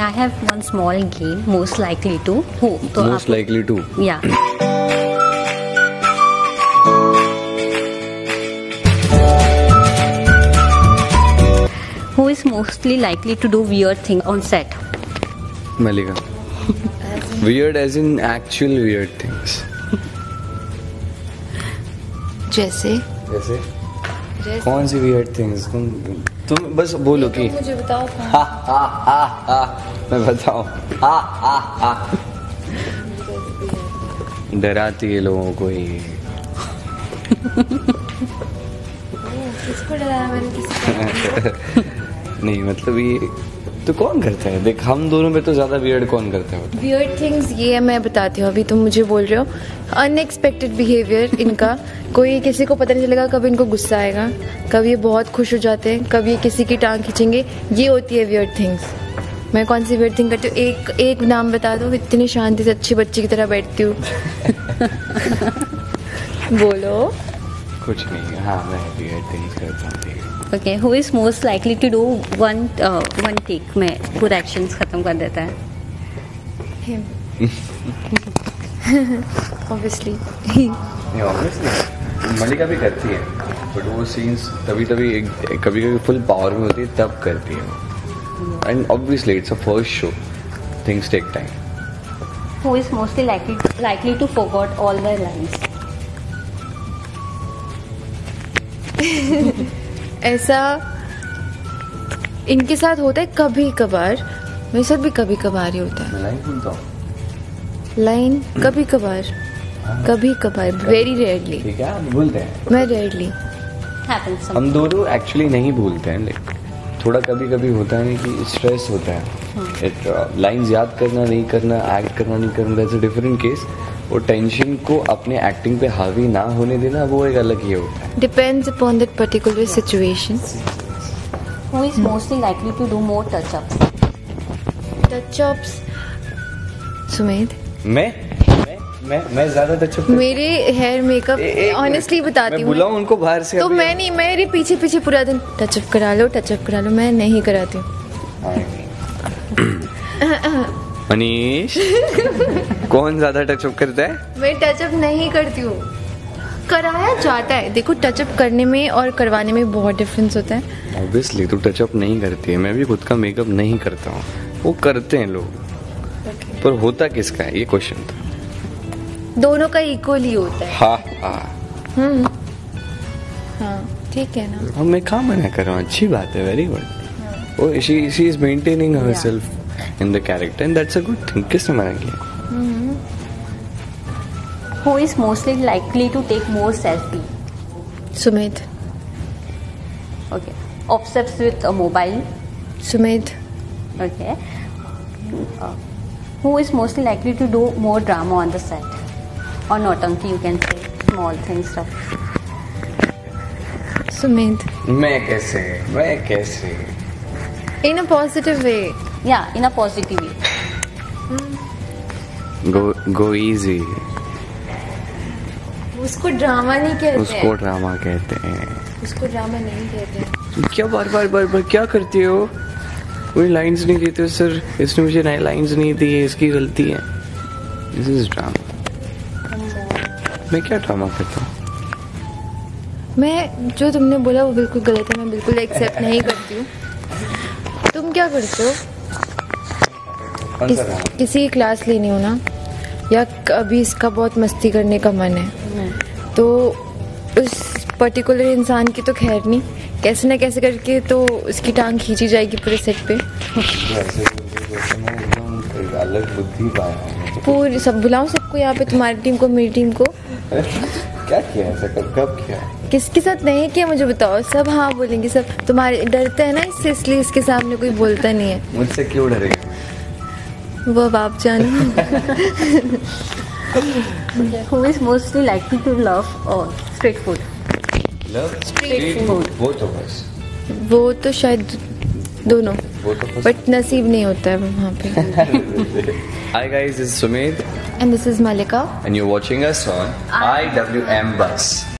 I have one small game. Most likely to who? तो Most likely to. Yeah. Who is mostly likely to do weird thing on set? Malika. Weird as in actual weird things. जैसे कौन सी weird things? तुम बस बोलो कि मुझे बताओ। मैं बताऊं। डराती है लोगों को ये। किसको डराया मैंने? किसको? नहीं मतलब ये तो कौन करता है? देख हम दोनों में तो ज्यादा वियर्ड कौन करता है? वियर्ड थिंग्स ये मैं बताती हूँ। अभी तुम मुझे बोल रहे हो अनएक्सपेक्टेड बिहेवियर इनका। कोई किसी को पता नहीं चलेगा कब इनको गुस्सा आएगा, कब ये बहुत खुश हो जाते हैं, कब ये किसी की टांग खींचेंगे। ये होती है वियर्ड थिंग्स। मैं कौन सी वियर्ड थिंग करती हूँ? एक नाम बता दो। इतनी शांति से अच्छी बच्ची की तरह बैठती हूँ। बोलो। कुछ नहीं। हाँ मैं वियर्ड थिंग्स करता हूँ। Okay, who is most likely to do one take में पूरा actions खत्म कर देता है? Him. Obviously. नहीं obviously मलिका भी करती है, बट वो सीन्स कभी कभी फुल पावर में होती है तब करती है। And obviously it's a first show, things take time. Who is mostly likely to forget all their lines? ऐसा इनके साथ होता है कभी कभार, मेरे साथ भी कभी कभार ही होता है। मैं लाइन भूलता हूँ। लाइन कभी कभार वेरी रेयरली। ठीक है आप भूलते हैं। मैं रेयरली। Happens हम दोनों एक्चुअली नहीं भूलते हैं, लाइक थोड़ा कभी होता है ना कि स्ट्रेस होता है। लाइंस याद करना नहीं करना, एक्ट करना नहीं करना, दैट्स अ डिफरेंट केस। वो टेंशन को अपने एक्टिंग पे हावी ना होने देना, वो एक अलग ही होता है। Depends upon that particular situation. Who is mostly likely to do more touch-ups? Touchups Sumedh. मैं ज्यादा टचअप मेरे हेयर मेकअप ऑनेस्टली बताती हूँ। बुलाऊं उनको बाहर से? तो मैं नहीं, मेरे पीछे पूरा दिन टचअप करा लो, मैं नहीं कराती हूँ। मनीष कौन ज्यादा टचअप करता है? मैं टचअप नहीं करती हूँ, कराया जाता है। देखो टचअप करने में और करवाने में बहुत डिफरेंस होता है। ऑब्वियसली तू टचअप नहीं करती है, मैं भी खुद का मेकअप नहीं करता हूँ, वो करते हैं लोग। पर होता किसका है ये क्वेश्चन था। दोनों का इक्वली होता है। हाँ ठीक है ना। अब मैं कहाँ मना कर रहा हूँ, अच्छी बात है, वेरी गुड। वो she is maintaining herself in the character and that's a good thing. किसने मना किया? Who is mostly likely to take more selfie? Sumedh. Okay. Obsessed with a mobile? Sumedh. Okay. Who is mostly likely to do more drama on the set? Or naughty, you can say. Small things, stuff. Sumedh. मैं कैसे? In a positive way. Yeah, in a positive way. Go easy. उसको drama नहीं कहते। उसको drama कहते हैं। उसको drama नहीं कहते। क्या बार क्या करती हो? कोई लाइंस नहीं देते सर, इसने मुझे नई लाइंस नहीं दी है, इसकी गलती है। This is drama. मैं क्या ड्रामा करता हूँ? मैं जो तुमने बोला वो बिल्कुल गलत है, मैं बिल्कुल एक्सेप्ट नहीं करती हूँ। तुम क्या करते हो? किसी की क्लास लेनी हो ना, या अभी इसका बहुत मस्ती करने का मन है, तो उस पर्टिकुलर इंसान की तो खैर नहीं, कैसे ना कैसे करके तो उसकी टांग खींची जाएगी पूरे सेट पे। अलग बुद्धि पाया पूरी सब बुलाऊं सबको यहाँ पे, तुम्हारी टीम को, मेरी टीम को। क्या किया ऐसा? कब किया? किसके साथ नहीं किया मुझे बताओ। सब हाँ बोलेंगे, सब तुम्हारे डरते हैं ना इससे, इसलिए इसके सामने कोई बोलता नहीं है। मुझसे क्यों डरेगा? वो अब आप जानो। Who is mostly likely to love street food? Love Street food. Both of us. वो तो शायद दोनों, Both of us. बट नसीब नहीं होता है वहाँ पे। Hi guys, this is Sumit And this is Malika. and you're watching us on IWM Bus.